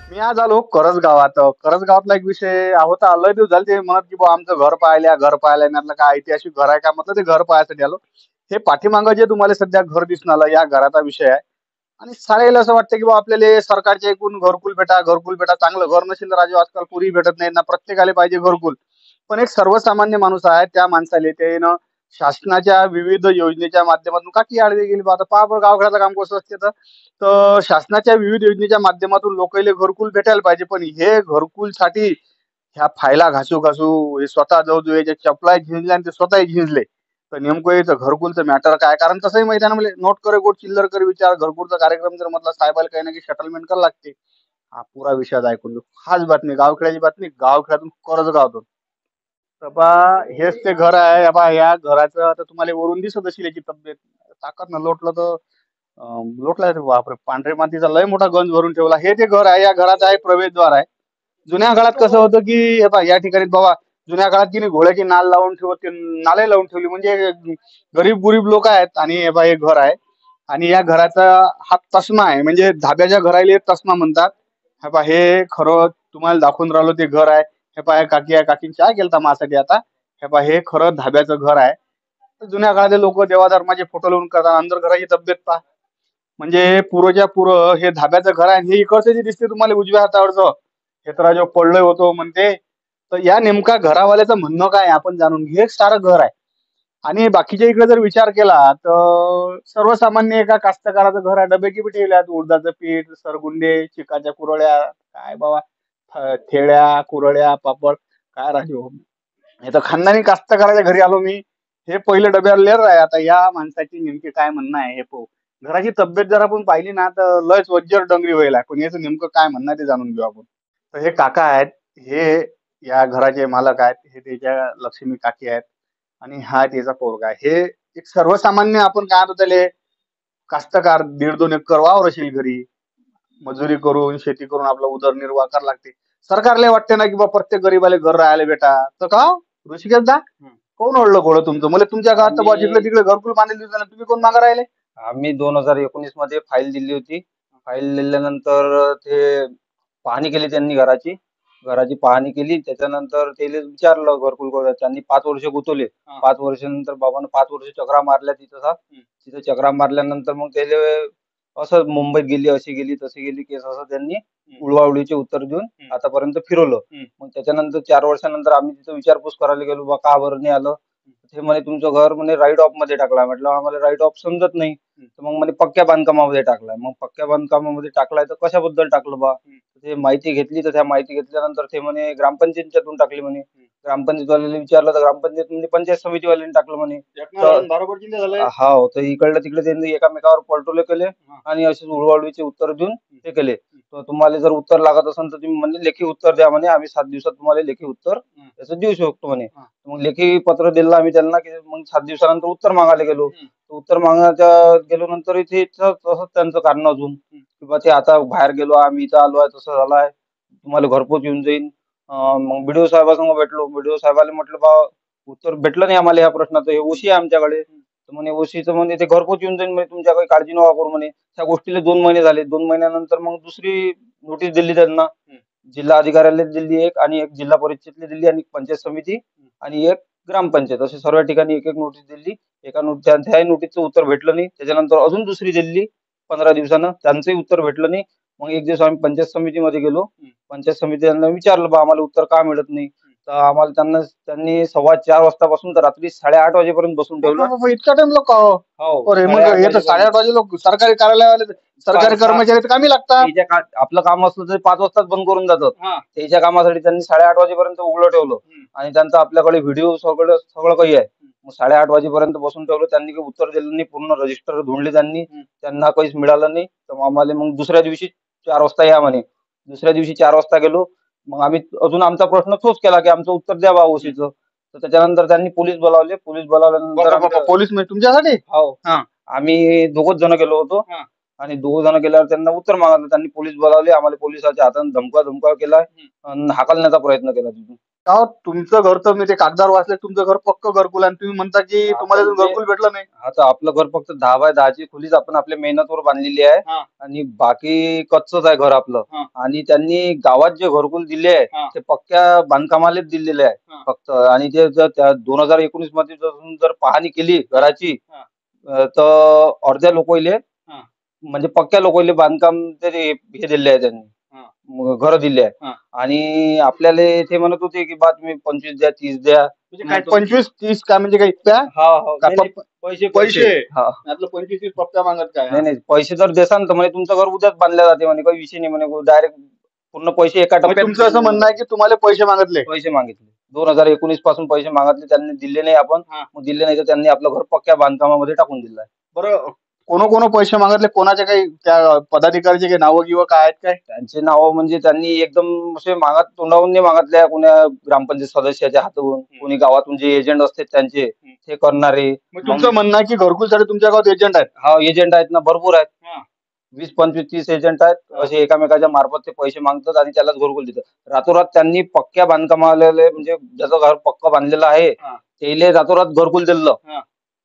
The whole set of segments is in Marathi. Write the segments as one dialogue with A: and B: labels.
A: मी आज आलो करसगावात. करसगावातला एक विषय होता. लय दिवस झाले ते म्हणत की बुवा आमचं घर पाहिलंय. मी म्हटलं काय ऐतिहासिक घर आहे का? म्हटलं ते घर पाहायसाठी आलो. हे पाठीमागं जे तुम्हाला सध्या घर दिसून आलं या घराचा विषय आहे. आणि साऱ्याला असं वाटतं की बुवा आपल्याला सरकारच्या एकूण घरकुल भेटा. चांगलं घर नसेल तर राजू आजकाल पोरी भेटत नाहीत ना, प्रत्येकाला पाहिजे घरकुल. पण एक सर्वसामान्य माणूस आहे त्या माणसाला ते न शासनाच्या विविध योजनेच्या माध्यमातून का की आडवी गेली बा आता पहा बरं गावखेड्याचं काम कसं असते तर शासनाच्या विविध योजनेच्या माध्यमातून लोकांना घरकुल भेटायला पाहिजे. पण हे घरकुलसाठी ह्या फायला घासू हे स्वतः जवळ याच्या चपला झिजले आणि ते स्वतःही झिजले. तर नेमकं याचं घरकुलचं मॅटर काय? कारण तसंही माहिती आहे ना मला नोट करे गोट चिल्लर करे विचार घरकुलचा कार्यक्रम जर म्हटलं साहेबाला काही ना काही सेटलमेंट करावं लागते. हा पुरा विषय ऐकून घेऊ. खास बातमी गावखेड्याची बातमी गावखेड्यातून करसगावातून. तर बा हेच ते घर आहे. बा या घराचं आता तुम्हाला वरून दिसत असेल याची तब्येत. ताकद न लोटलं तर लोटला रे बापरे! पांढऱ्या मातीचा लय मोठा गंज भरून ठेवला. हे ते घर आहे. या घराचा आहे प्रवेशद्वार आहे. जुन्या काळात कसं होतं, की हे पहा या ठिकाणी बाबा जुन्या काळात की नाही घोड्याची नाल लावून ठेवत ते नाले लावून ठेवली म्हणजे गरीब लोक आहेत आणि हे पहा हे घर आहे. आणि या घराचा हा तसमा आहे म्हणजे धाब्याच्या घराला तसमा म्हणतात. हे पहा हे खरं तुम्हाला दाखवून राहिलो ते घर आहे. हे पहा हे काकी आहे काकीने चहा केलता माझ्यासाठी आता. हे पहा हे खरं धाब्याचं घर आहे. तर जुन्या काळातले लोक देवाधर्माचे फोटो लावून करतात. अंदर घराची तब्येत पहा. म्हणजे पुरंच्या पुरं हे धाब्याचं घर आहे. हे इकडचं जे दिसते तुम्हाला उजव्या हातावरचं हे तर जो पडलोय होतो म्हणते. तर या नेमका घरावाल्याचं म्हणणं काय आहे आपण जाणून घेऊ. हे एक सारं घर आहे. आणि बाकीच्या इकडे जर विचार केला तर सर्वसामान्य एका कास्तकाराचं घर आहे. डबे की ठेवल्यात उडदाचं पीठ, सरगुंडे, चिकाच्या कुरड्या, काय बाबा खेळ्या, कुरड्या, पापड, काय राजू. हे तर खानदानी कास्तकाराच्या घरी आलो मी. हे पहिले डब्याला लेर आहे. आता या माणसाची नेमकी काय म्हणणं आहे हे पाहू. घराची तब्येत जर आपण पाहिली ना तर लयच वज्जर डंगरी व्हायला. पण याचं नेमकं काय म्हणणं आहे ते जाणून घेऊ आपण. तर हे काका आहेत. हे या घराचे मालक आहेत. हे त्याच्या लक्ष्मी काकी आहेत. आणि हा त्याचा पोरगा आहे. हे एक सर्वसामान्य आपण काय म्हणतो त्याले कास्तकार 1.5-2 एकर वावर असेल घरी. मजुरी करून शेती करून आपला उदरनिर्वाह करावा लागते. सरकारला वाटते ना की बा प्रत्येक गरीबाला घर राहायला भेटा. तर का हो? ऋषिकेश दा कोण ओढलं घोडं तुमचं? मला तुमच्या गावात तर बुवा जिकडे तिकडे घरकुल बांधले दिसलं तुम्ही कोण मागा राहिले?
B: आम्ही 2019 मध्ये फाईल दिली होती. फाईल दिल्यानंतर ते पाहणी केली त्यांनी घराची. घराची पाहणी केली. त्याच्यानंतर त्याला विचारलं घरकुल कोणाचं. त्यांनी 5 वर्ष गुंतवले.
A: हा.
B: 5 वर्षानंतर बाबांना 5 वर्ष चकरा मारल्या तिथं. तिथं चकरा मारल्यानंतर मग त्याले असं मुंबईत गेली, अशी गेली, तशी गेली केस असं त्यांनी उडवाउडवीचे उत्तर देऊन आतापर्यंत फिरवलं. मग त्याच्यानंतर 4 वर्षानंतर आम्ही तिथं विचारपूस करायला गेलो, बा का बरं नाही आलं? ते म्हणे तुमचं घर म्हणे राईट ऑफ मध्ये टाकला. म्हटलं आम्हाला राईट ऑफ समजत नाही. तर मग म्हणे पक्क्या बांधकामामध्ये टाकलाय. मग पक्क्या बांधकामामध्ये टाकलाय तर कशाबद्दल टाकलं बा? ते माहिती घेतली. तर त्या माहिती घेतल्यानंतर ते म्हणे ग्रामपंचायतीच्यातून टाकली म्हणे. ग्रामपंचायतवाल्याला विचारलं तर ग्रामपंचायत म्हणजे पंचायत समितीवाल्यांनी टाकलं म्हणे.
A: बरोबर चिंता झालंय.
B: हो, तर इकडलं तिकडे त्यांनी एकामेकावर पलटवले केले आणि असेच उडवाउडवीचे उत्तर देऊन ते केले. तर तुम्हाला जर उत्तर लागत असेल तर तुम्ही म्हणजे लेखी उत्तर द्या म्हणे. आम्ही 7 दिवसात तुम्हाला लेखी उत्तर त्याचं देऊ शकतो म्हणे. मग लेखी पत्र दिलं आम्ही त्यांना की मग 7 दिवसानंतर उत्तर मागायला गेलो. उत्तर मागण्याच्या गेलो नंतर इथे तसंच त्यांचं कारण अजून की बा ते आता बाहेर गेलो आम्ही इथं आलो आहे तसं झालं आहे. तुम्हाला घरपोच येऊन जाईन. मग बीडीओ साहेबांसंग भेटलो. बीडीओ साहेबाला म्हटलं बा उत्तर भेटलं नाही आम्हाला या प्रश्नाचं. हे ओशी आहे आमच्याकडे. तर म्हणे ओशीचं म्हणजे ते घरपोच येऊन जाईल म्हणे तुमच्या काही काळजी नका करू म्हणे. त्या गोष्टीला 2 महिने झाले. 2 महिन्यानंतर मग दुसरी नोटीस दिली त्यांना. जिल्हा अधिकाऱ्याला दिली एक आणि एक जिल्हा परिषदेला दिली आणि एक पंचायत समिती आणि एक ग्रामपंचायत असे सर्व ठिकाणी एक एक नोटीस दिली. एका त्याही नोटीसचं उत्तर भेटलं नाही. त्याच्यानंतर अजून दुसरी दिली 15 दिवसानं. त्यांचंही उत्तर भेटलं नाही. मग एक दिवस आम्ही पंचायत समितीमध्ये गेलो. पंचायत समितीला विचारलं बा आम्हाला उत्तर का मिळत नाही? तर आम्हाला त्यांनी 4:15 वाजतापासून तर रात्री 8:30 वाजेपर्यंत बसून ठेवलं.
A: बाबा इतका टाइम लोक हो.
B: हो,
A: अरे मग
B: 8:30
A: हे तर 8:30 वाजे लोक सरकारी कार्यालयावाले सरकारी कर्मचारी तर कामी लागतात.
B: आपलं काम असलं तर 5 वाजताच बंद करून जातात.
A: हा.
B: त्याच्या कामासाठी त्यांनी 8:30 वाजेपर्यंत उघडं ठेवलं. आणि त्यांचं आपल्याकडे व्हिडिओ सगळं सगळं काही आहे. मग 8:30 वाजेपर्यंत बसून ठेवलं. त्यांनी काही उत्तर दिलं नाही. पूर्ण रजिस्टर धुंडले त्यांनी. त्यांना काहीच मिळालं नाही. तर मग आम्हाला मग दुसऱ्या दिवशी 4 वाजता या म्हणे. दुसऱ्या दिवशी 4 वाजता गेलो. मग आम्ही अजून आमचा प्रश्न तोच केला की आमचं उत्तर द्या बा ओशीचं. तर त्याच्यानंतर त्यांनी पोलीस बोलावले. पोलीस बोलावल्यानंतर
A: पोलीस म्हणजे तुमच्यासाठी.
B: हो,
A: हा.
B: आम्ही दोघच जण गेलो होतो.
A: हा.
B: आणि 2 जण गेल्यावर त्यांना उत्तर मागितलं. त्यांनी पोलीस बोलावले. आम्हाला पोलिसाच्या हाताने धमका केला आणि हाकलण्याचा प्रयत्न केला तिथून.
A: तुमचं घर तर मी ते कागदावर वाचलं, तुमचं घर पक्क घरकुल आहे आणि तुम्ही म्हणता की तुम्हाला
B: आपण
A: अजून
B: जे
A: घरकुल भेटलं नाही.
B: आता आपलं घर फक्त 10 बाय 10ची खोलीच आपण आपल्या मेहनतीवर बांधलेली आहे
A: हा,
B: आणि बाकी कच्चच आहे घर आपलं.
A: हा,
B: आणि त्यांनी गावात जे घरकुल दिले आहे
A: हा,
B: ते पक्क्या बांधकामालाच दिलेले आहे
A: हा,
B: फक्त. आणि ते जर त्या 2019 मध्ये जर पाहणी केली घराची,
A: हा,
B: तर अर्ध्या लोकांले
A: हा,
B: म्हणजे पक्क्या लोकांले बांधकाम ते हे दिले आहे त्यांनी,
A: हा,
B: घर दिले आहे.
A: हा.
B: आणि आपल्याला ते म्हणत होते की बा तुम्ही 25 द्या 30 द्या.
A: म्हणजे काय 25-30 काय म्हणजे काय त्या
B: हा हा
A: का
B: नाही नाही, पैसे पैसे
A: पैसे
B: हा.
A: यातलं 25-30 पप्प्या मागत काय?
B: नाही नाही, पैसे जर देसान तर म्हणे तुमचं घर उद्याच बांधल्या जाते म्हणे, काही विषय नाही म्हणे, डायरेक्ट पूर्ण पैसे एका
A: म्हणजे
B: टप्प्यात
A: तुमचं असं म्हणणं आहे की तुम्हाला पैसे मागितले?
B: पैसे मागितले. 2019 पासून पैसे मागितले, त्यांनी दिले नाही. आपण
A: हा.
B: मग दिले नाही तर त्यांनी आपलं घर पक्क्या बांधकामामध्ये टाकून दिलं आहे.
A: बरं, कोण पैसे मागितले? कोणाचे काही त्या पदाधिकाऱ्याचे काही नावं गिवं काय आहेत काय?
B: त्यांचे नाव म्हणजे त्यांनी एकदम असे तोंडावून नाही मागितल्या, कोण्या ग्रामपंचायत सदस्याच्या हातून, कोणी गावातून जे एजंट असते त्यांचे ते करणारे.
A: मग तुमचं म्हणणं आहे की घरकुलसाठी तुमच्या गावात एजंट आहेत?
B: हा, एजंट आहेत ना, भरपूर आहेत.
A: हा.
B: 20, 25, 30 एजंट आहेत. असे एकामेकाच्या मार्फत ते पैसे मागतात आणि त्यालाच घरकुल देतात. रातोरात त्यांनी पक्क्या बांधकामाला, म्हणजे ज्याचं घर पक्क बांधलेलं आहे
A: हा.
B: त्याला रातोरात घरकुल दिलं.
A: हा.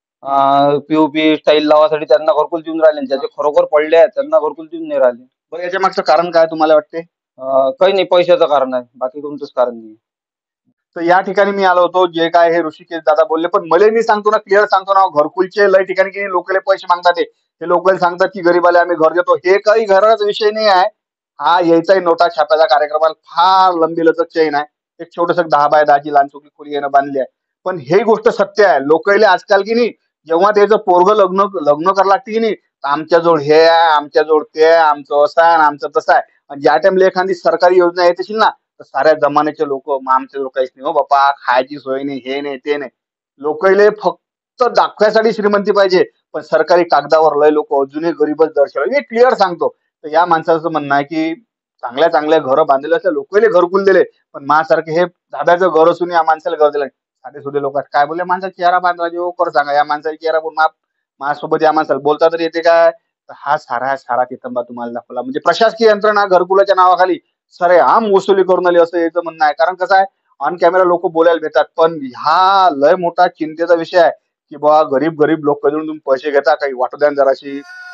B: पीओपी स्टाईल लावासाठी त्यांना घरकुल देऊन राहिले, ज्याचे खरोखर पडले आहेत त्यांना घरकुल देऊन नाही राहिले.
A: बरं, याच्या मागचं कारण काय तुम्हाला वाटते?
B: काही नाही, पैशाचं कारण आहे, बाकी कोणतंच कारण नाही.
A: तर या ठिकाणी मी आलो होतो, जे काय हे ऋषिकेश दादा बोलले, पण मला मी सांगतो ना, क्लिअर सांगतो ना, घरकुलचे लय ठिकाणी की लोकले पैसे मागतात. हे लोकल सांगतात की गरीबाला आम्ही घर देतो. हे काही घराचा विषय नाही आहे. हा यायचाही नोटा छाप्याचा कार्यक्रमाला फार लंबी-लचक चेन आहे. एक छोटंसं 10 बाय 10ची लहानसुकी खोली यानं बांधली आहे. पण हे गोष्ट सत्य आहे. लोकांले आजकाल की नाही, जेव्हा त्याचं पोरगं लग्न लग्न करायला लागते की नाही, तर आमच्याजवळ हे आहे, आमच्याजवळ ते आहे, आमचं असं आहे आणि आमचं तसं आहे. आणि ज्या टाइमला एखादी सरकारी योजना येत असेल ना, तर साऱ्या जमान्याचे लोक, मग आमच्याजवळ काहीच नाही हो बाप्पा, खायची सोय नाही, हे नाही ते नाही. लोकांले फक्त दाखव्यासाठी श्रीमंती पाहिजे, पण सरकारी कागदावर लय लोक अजूनही गरीबच दर्शवले. मी क्लिअर सांगतो. तर या माणसाचं म्हणणं आहे की चांगल्या चांगल्या घरं बांधलेले असल्या लोकांले घरकुल दिले, पण माझ्यासारखे हे धाब्याचं घर असून या माणसाला घर दिलं. साधे सुधे लोक काय बोलले, माणसाचा चेहरा बांधला जेव्हा कर सांगा, या माणसाचा चेहरा माझ्यासोबत या माणसाला बोलता तरी येते काय? तर हा सारा कितंबा तुम्हाला दाखवला. म्हणजे प्रशासकीय यंत्रणा घरकुलाच्या नावाखाली सरेआम वसुली करून आली, असं याचं म्हणणं आहे. कारण कसं आहे, ऑन कॅमेरा लोक बोलायला भेटतात, पण हा लय मोठा चिंतेचा विषय आहे की बा गरीब गरीब लोक कधी तुम्ही पैसे घेता, काही वाटू द्या ना जराशी.